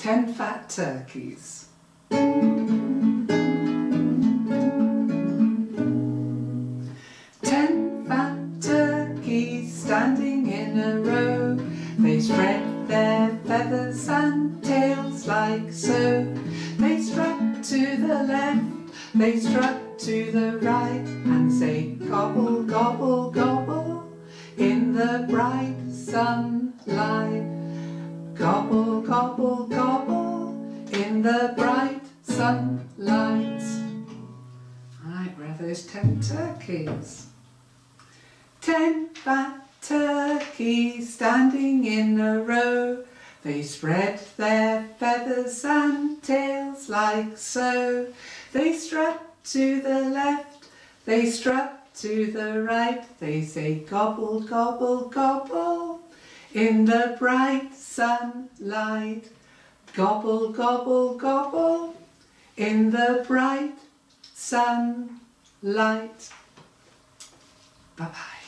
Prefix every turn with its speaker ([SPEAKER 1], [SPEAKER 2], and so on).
[SPEAKER 1] 10 fat turkeys. 10 fat turkeys standing in a row. They spread their feathers and tails like so. They strut to the left, they strut to the right, and say gobble, gobble, gobble in the bright sunlight. Gobble, gobble, gobble in the bright sunlight. Right, where are those 10 turkeys? 10 fat turkeys standing in a row. They spread their feathers and tails like so. They strut to the left, they strut to the right. They say gobble, gobble, gobble in the bright sunlight. Gobble, gobble, gobble in the bright sunlight. Bye-bye.